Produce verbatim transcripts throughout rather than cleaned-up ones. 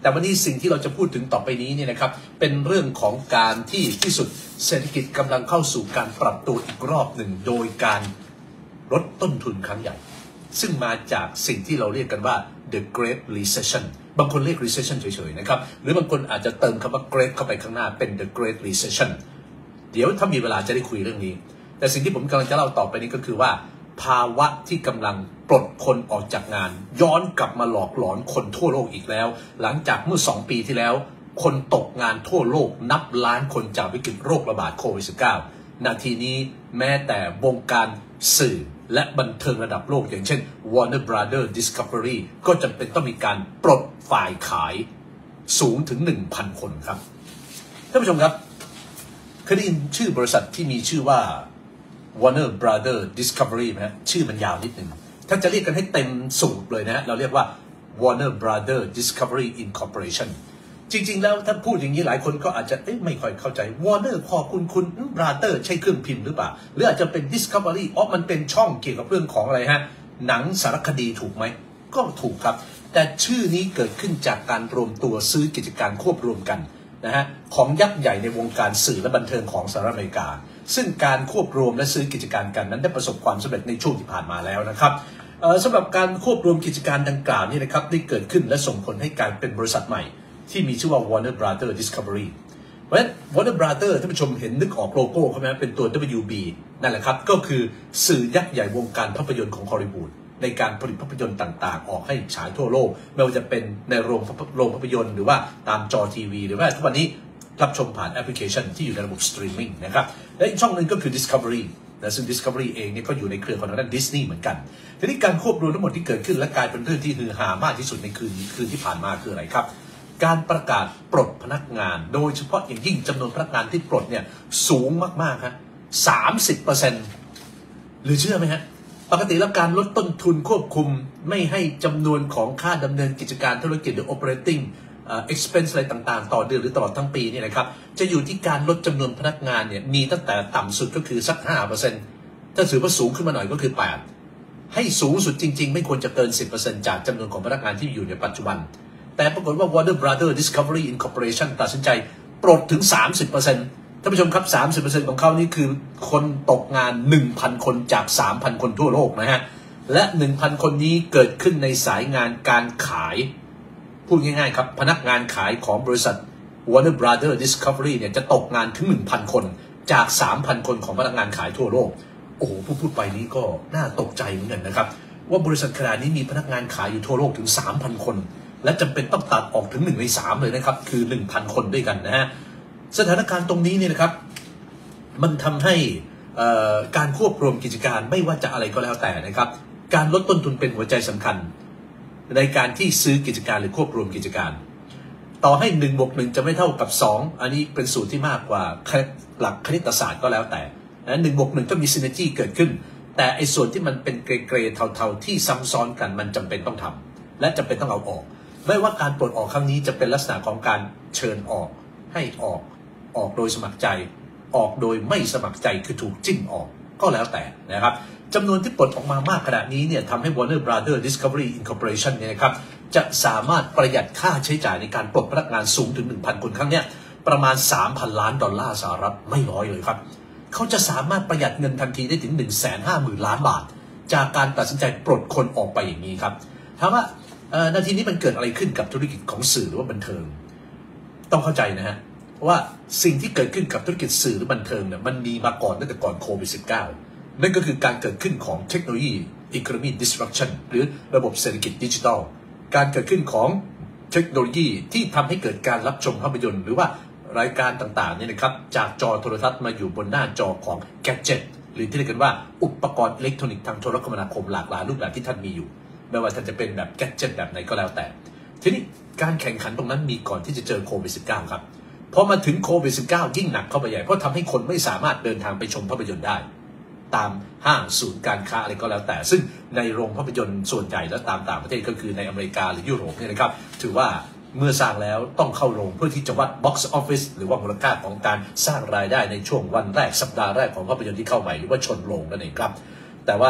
แต่วันนี้สิ่งที่เราจะพูดถึงต่อไปนี้เนี่ยนะครับเป็นเรื่องของการที่ที่สุดเศรษฐกิจกำลังเข้าสู่การปรับตัวอีกรอบหนึ่งโดยการลดต้นทุนครั้งใหญ่ซึ่งมาจากสิ่งที่เราเรียกกันว่า the Great Recession บางคนเรียก recession เฉยๆนะครับหรือบางคนอาจจะเติมคำว่า great เข้าไปข้างหน้าเป็น the Great Recession เดี๋ยวถ้ามีเวลาจะได้คุยเรื่องนี้แต่สิ่งที่ผมกำลังจะเล่าต่อไปนี้ก็คือว่าภาวะที่กำลังปลดคนออกจากงานย้อนกลับมาหลอกหลอนคนทั่วโลกอีกแล้วหลังจากเมื่อสองปีที่แล้วคนตกงานทั่วโลกนับล้านคนจากวิกฤตโรคระบาดโควิด สิบเก้า นาทีนี้แม้แต่วงการสื่อและบันเทิงระดับโลกอย่างเช่น Warner Brothers Discovery ก็จำเป็นต้องมีการปลดฝ่ายขายสูงถึง หนึ่งพัน คนครับท่านผู้ชมครับเคยได้ยินชื่อบริษัทที่มีชื่อว่า Warner Brothers Discovery ไหมฮะชื่อมันยาวนิดหนึ่งถ้าจะเรียกกันให้เต็มสูตรเลยนะเราเรียกว่า Warner Brothers Discovery Incorporation จริงๆแล้วถ้าพูดอย่างนี้หลายคนก็อาจจะไม่ค่อยเข้าใจ Warner พอคุณคุณ Brother ใช่เครื่องพิมพ์หรือเปล่าหรืออาจจะเป็น Discovery อ๋อมันเป็นช่องเกี่ยวกับเรื่องของอะไรฮะหนังสารคดีถูกไหมก็ถูกครับแต่ชื่อนี้เกิดขึ้นจากการรวมตัวซื้อกิจการควบรวมกันนะฮะของยักษ์ใหญ่ในวงการสื่อและบันเทิงของสหรัฐอเมริกาซึ่งการควบรวมและซื้อกิจการกันนั้นได้ประสบความสำเร็จในช่วงที่ผ่านมาแล้วนะครับสำหรับการควบรวมกิจการดังกล่าวนี่นะครับได้เกิดขึ้นและส่งผลให้การเป็นบริษัทใหม่ที่มีชื่อว่า Warner Brothers Discovery เพราะฉะนั้น Warner Brothers ท่านผู้ชมเห็นนึกออกโลโก้เขาไหมเป็นตัว ดับเบิลยู บี นั่นแหละครับก็คือสื่อยักษ์ใหญ่วงการภาพยนตร์ของฮอลลีวูดในการผลิตภาพยนตร์ต่างๆออกให้ฉายทั่วโลกไม่ว่าจะเป็นในโรงโรงภาพยนตร์หรือว่าตามจอทีวีหรือว่าทุกวันนี้รับชมผ่านแอปพลิเคชันที่อยู่ในระบบสตรีมมิ่งนะครับและอีกช่องหนึ่งก็คือ Discovery แต่ซึ่ง Discovery เองเนี่ยก็อยู่ในเครือของทางด้านดิสนีย์เหมือนกันทีนี้การควบรวมทั้งหมดที่เกิดขึ้นและกลายเป็นเรื่องที่ฮือฮามากที่สุดในคืนคืนที่ผ่านมาคืออะไรครับการประกาศปลดพนักงานโดยเฉพาะอย่างยิ่งจำนวนพนักงานที่ปลดเนี่ยสูงมากๆครับสามสิบเปอร์เซ็นต์หรือเชื่อไหมฮะปกติแล้วการลดต้นทุนควบคุมไม่ให้จำนวนของค่าดำเนินกิจการธุรกิจหรือ operating expense อะไรต่างๆต่อเดือนหรือตลอดทั้งปีเนี่ยนะครับจะอยู่ที่การลดจำนวนพนักงานเนี่ยมีตั้งแต่ต่ำสุดก็คือสัก ห้าเปอร์เซ็นต์ ถ้าถือว่าสูงขึ้นมาหน่อยก็คือ แปด ให้สูงสุดจริงๆไม่ควรจะเกิน สิบเปอร์เซ็นต์ จากจำนวนของพนักงานที่อยู่ในปัจจุบันแต่ปรากฏว่า Warner Brothers Discovery Incorporation ตัดสินใจปลดถึง สามสิบเปอร์เซ็นต์ ท่านผู้ชมครับ สามสิบเปอร์เซ็นต์ ของเขานี่คือคนตกงาน หนึ่งพัน คนจาก สามพัน คนทั่วโลกนะฮะและ หนึ่งพัน คนนี้เกิดขึ้นในสายงานการขายพูดง่ายๆครับพนักงานขายของบริษัท Warner Brothers Discovery เนี่ยจะตกงานถึง หนึ่งพัน คนจาก สามพัน คนของพนักงานขายทั่วโลกโอ้โหพูดพูดไปนี้ก็น่าตกใจเหมือนกันนะครับว่าบริษัทขนาดนี้มีพนักงานขายอยู่ทั่วโลกถึง สามพัน คนและจำเป็นต้องตัดออกถึงหนึ่งในสามเลยนะครับคือ หนึ่งพัน คนด้วยกันนะฮะสถานการณ์ตรงนี้เนี่ยนะครับมันทำให้การควบรวมกิจการไม่ว่าจะอะไรก็แล้วแต่นะครับการลดต้นทุนเป็นหัวใจสำคัญในการที่ซื้อกิจการหรือควบรวมกิจการต่อให้หนึ่งบวกหนึ่งจะไม่เท่ากับสองอันนี้เป็นสูตรที่มากกว่าหลักคณิตศาสตร์ก็แล้วแต่นะหนึ่งบวกหนึ่งก็มีซินเนอร์จีเกิดขึ้นแต่ไอ้ส่วนที่มันเป็นเกรย์เทาๆที่ซ้ำซ้อนกันมันจำเป็นต้องทำและจำเป็นต้องเอาออกไม่ว่าการปลดออกครั้งนี้จะเป็นลักษณะของการเชิญออกให้ออกออกโดยสมัครใจออกโดยไม่สมัครใจคือถูกจิ้มออกก็แล้วแต่นะครับจำนวนที่ปลดออกมามากขนาดนี้เนี่ยทำให้ Warner Brothers Discovery Incorporation เนี่ยนะครับจะสามารถประหยัดค่าใช้จ่ายในการปลดพนักงานสูงถึง หนึ่งพัน คนครั้งเนี้ยประมาณ สามพัน ล้านดอลลาร์สหรัฐไม่น้อยเลยครับเขาจะสามารถประหยัดเงินทันทีได้ถึง หนึ่งแสนห้าหมื่น ล้านบาทจากการตัดสินใจปลดคนออกไปอย่างนี้ครับถามว่านาทีนี้มันเกิดอะไรขึ้นกับธุรกิจของสื่อหรือว่าบันเทิงต้องเข้าใจนะฮะว่าสิ่งที่เกิดขึ้นกับธุรกิจสื่อหรือบันเทิงเนี่ยมันมีมาก่อนตั้งแต่ก่อนโควิด สิบเก้า นั่นก็คือการเกิดขึ้นของเทคโนโลยี Economy Disruption หรือระบบเศรษฐกิจดิจิทัลการเกิดขึ้นของเทคโนโลยีที่ทำให้เกิดการรับชมภาพยนตร์หรือว่ารายการต่างๆเนี่ยนะครับจากจอโทรทัศน์มาอยู่บนหน้าจอของแกดเจ็ตหรือที่เรียกกันว่าอุปกรณ์อิเล็กทรอนิกส์ทางโทรคมนาคมหลากหลายรูปแบบที่ท่านมีอยู่ไม่ว่าท่านจะเป็นแบบแกดเจ็ตแบบไหนก็แล้วแต่ทีนี้การแข่งขันตรงนั้นมีก่อนที่จะเจอโควิด สิบเก้า ครับพอมาถึงโควิด สิบเก้า ยิ่งหนักเข้าไปใหญ่เพราะทำให้คนไม่สามารถเดินทางไปชมภาพยนตร์ได้ตามห้างศูนย์การค้าอะไรก็แล้วแต่ซึ่งในโรงภาพยนตร์ส่วนใหญ่และตามต่างประเทศก็คือในอเมริกาหรือยุโรปเนี่ยนะครับถือว่าเมื่อสร้างแล้วต้องเข้าโรงเพื่อที่จะวัด box office หรือว่ามูลค่าของการสร้างรายได้ในช่วงวันแรกสัปดาห์แรกของภาพยนตร์ที่เข้าใหม่หรือว่าชนโรงนั่นเองครับแต่ว่า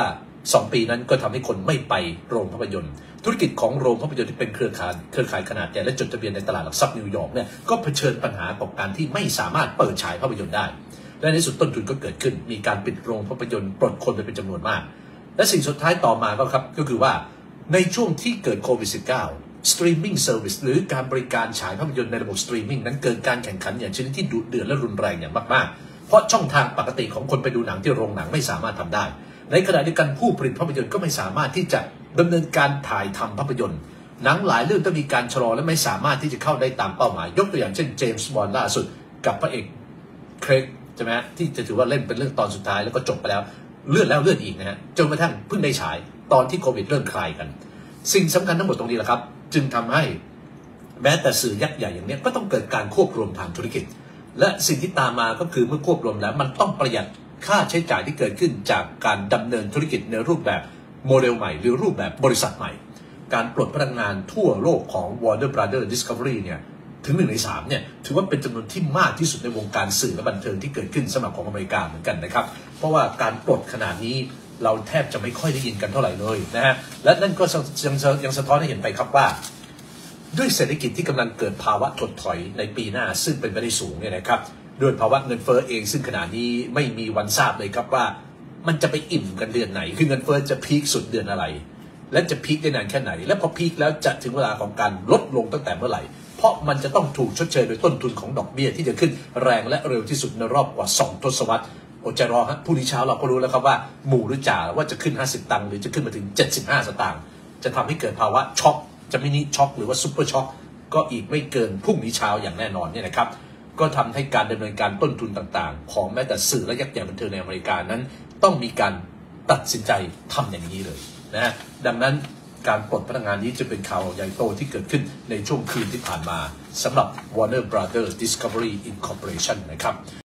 สองปีนั้นก็ทำให้คนไม่ไปโรงภาพยนตร์ธุรกิจของโรงภาพยนตร์ที่เป็นเครือข่ายเครือข่ายขนาดใหญ่และจดทะเบียนในตลาดหลักทรัพย์นิวยอร์กเนี่ยก็เผชิญปัญหาของการที่ไม่สามารถเปิดฉายภาพยนตร์ได้และในสุดต้นทุนก็เกิดขึ้นมีการปิดโรงภาพยนตร์ปลดคนไปเป็นจำนวนมากและสิ่งสุดท้ายต่อมาก็ครับก็คือว่าในช่วงที่เกิดโควิด สิบเก้า สตรีมมิ่งเซอร์วิสหรือการบริการฉายภาพยนตร์ในระบบสตรีมมิ่งนั้นเกิดการแข่งขันอย่างชนิดที่ดุเดือดและรุนแรงอย่างมากๆเพราะช่องทางปกติของคนไปดูหนังที่โรงหนังไม่สามารถทำได้ในขณะเดียวกันผู้ผลิตภาพยนตร์ก็ไม่สามารถที่จะดำเนินการถ่ายทำภาพยนตร์หนังหลายเรื่องต้องมีการชะลอและไม่สามารถที่จะเข้าได้ตามเป้าหมายยกตัวอย่างเช่นเจมส์บอนด์ล่าสุดกับพระเอกเครกใช่ไหมที่จะถือว่าเล่นเป็นเรื่องตอนสุดท้ายแล้วก็จบไปแล้วเลื่อนแล้วเลื่อนอีกนะฮะจนกระทั่งเพิ่งได้ฉายตอนที่โควิดเริ่มคลายกันสิ่งสำคัญทั้งหมดตรงนี้แหละครับจึงทำให้แม้แต่สื่อยักษ์ใหญ่อย่างนี้ก็ต้องเกิดการควบรวมทางธุรกิจและสิ่งที่ตามมาก็คือเมื่อควบรวมแล้วมันต้องประหยัดค่าใช้จ่ายที่เกิดขึ้นจากการดำเนินธุรกิจในรูปแบบโมเดลใหม่หรือรูปแบบบริษัทใหม่การปลดพนักงานทั่วโลกของ Warner Brothers Discovery เนี่ยถึงหนึ่งในสามเนี่ยถือว่าเป็นจำนวนที่มากที่สุดในวงการสื่อและบันเทิงที่เกิดขึ้นสำหรับของอเมริกาเหมือนกันนะครับเพราะว่าการปลดขนาดนี้เราแทบจะไม่ค่อยได้ยินกันเท่าไหร่เลยนะฮะและนั่นก็ยังยังสะท้อนให้เห็นไปครับว่าด้วยเศรษฐกิจที่กำลังเกิดภาวะถดถอยในปีหน้าซึ่งเป็นไปได้สูงเนี่ยนะครับด้วยภาวะเงินเฟ้อเองซึ่งขณะนี้ไม่มีวันทราบเลยครับว่ามันจะไปอิ่มกันเดือนไหนคือเงินเฟ้อจะพีคสุดเดือนอะไรและจะพีคได้นานแค่ไหนและพอพีคแล้วจะถึงเวลาของการลดลงตั้งแต่เมื่อไหร่เพราะมันจะต้องถูกชดเชยโดยต้นทุนของดอกเบี้ยที่จะขึ้นแรงและเร็วที่สุดในรอบกว่าสองทศวรรษอดใจรอฮะพรุ่งนี้เช้าเราก็รู้แล้วครับว่าหมู่หรือจ่าว่าจะขึ้นห้าสิบตังค์หรือจะขึ้นมาถึงเจ็ดสิบห้าสตางค์จะทำให้เกิดภาวะช็อคจะมินิช็อคหรือว่าซุปเปอร์ช็อคก็อีกไม่เกินพรุ่งนี้เช้าอย่างแน่นอนเนี่ยนะครับก็ทำให้การดำเนินการต้นทุนต่างๆของแม้แต่สื่อและยักษ์ใหญ่บันเทิงในอเมริกานั้นต้องมีการตัดสินใจทำอย่างนี้เลยนะดังนั้นการปลดพนักงานนี้จะเป็นข่าวใหญ่โตที่เกิดขึ้นในช่วงคืนที่ผ่านมาสำหรับ Warner Brothers Discovery Incorporation นะครับ